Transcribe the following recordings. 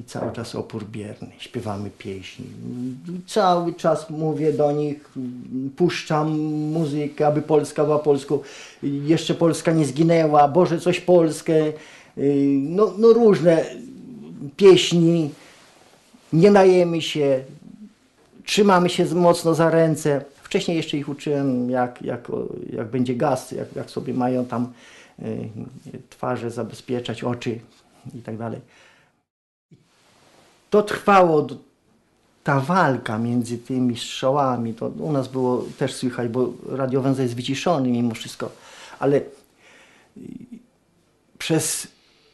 cały czas opór bierny, śpiewamy pieśni. Cały czas mówię do nich, puszczam muzykę, aby Polska była Polską. Jeszcze Polska nie zginęła, Boże coś Polskę. No różne pieśni. Nie najemy się, trzymamy się mocno za ręce. Wcześniej jeszcze ich uczyłem, jak będzie gaz, jak sobie mają tam twarze zabezpieczać, oczy i tak dalej. To trwało, ta walka między tymi strzałami, to u nas było też słychać, bo radiowęzeł jest wyciszony mimo wszystko, ale przez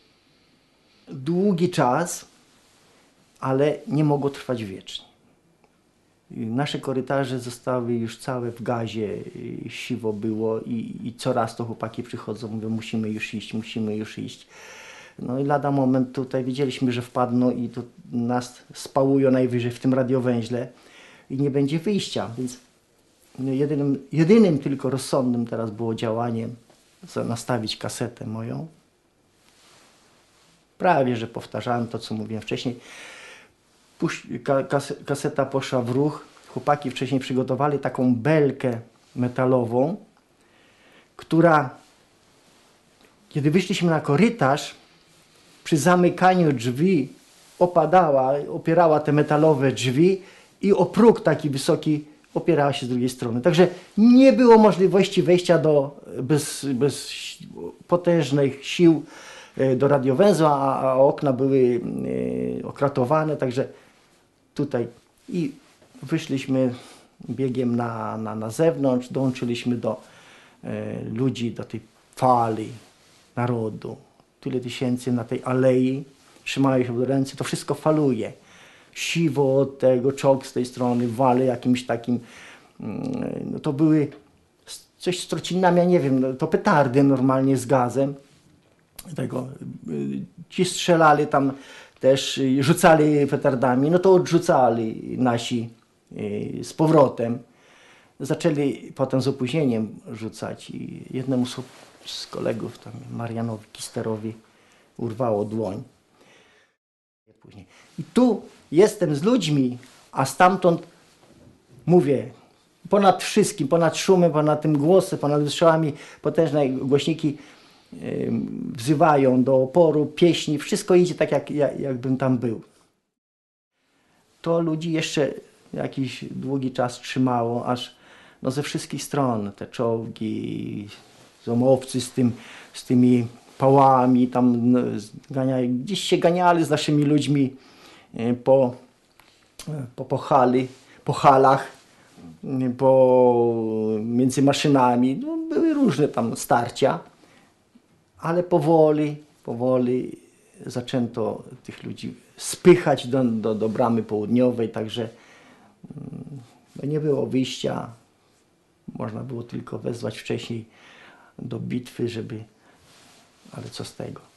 długi czas, ale nie mogło trwać wiecznie. Nasze korytarze zostały już całe w gazie, siwo było i coraz to chłopaki przychodzą, mówią, musimy już iść, musimy już iść. No i lada moment tutaj wiedzieliśmy, że wpadną i to nas spałują najwyżej w tym radiowęźle i nie będzie wyjścia, więc jedynym tylko rozsądnym teraz było działaniem nastawić kasetę moją. Prawie, że powtarzałem to, co mówiłem wcześniej. Kaseta poszła w ruch. Chłopaki wcześniej przygotowali taką belkę metalową, która, kiedy wyszliśmy na korytarz, przy zamykaniu drzwi opadała, opierała te metalowe drzwi i o próg taki wysoki opierała się z drugiej strony. Także nie było możliwości wejścia bez potężnych sił do radiowęzła, a okna były okratowane, także tutaj i wyszliśmy biegiem na zewnątrz, dołączyliśmy do ludzi, do tej fali narodu. Tyle tysięcy na tej alei, trzymają się w ręce, to wszystko faluje. Siwo od tego, czołg z tej strony, wale jakimś takim, no to były coś z trocinami, ja nie wiem, no to petardy normalnie z gazem. Ci strzelali tam też, rzucali petardami, no to odrzucali nasi z powrotem. Zaczęli potem z opóźnieniem rzucać i jednemu z kolegów, tam Marianowi Kisterowi, urwało dłoń. I tu jestem z ludźmi, a stamtąd mówię, ponad wszystkim, ponad szumem, ponad tym głosem, ponad wystrzałami, potężne głośniki wzywają do oporu, pieśni, wszystko idzie tak, jakbym tam był. To ludzi jeszcze jakiś długi czas trzymało, aż no, ze wszystkich stron, te czołgi, zomowcy z tymi pałami, tam gdzieś się ganiali z naszymi ludźmi po halach, między maszynami. No, były różne tam starcia, ale powoli zaczęto tych ludzi spychać do bramy południowej, także no, nie było wyjścia. Można było tylko wezwać wcześniej do bitwy, ale co z tego.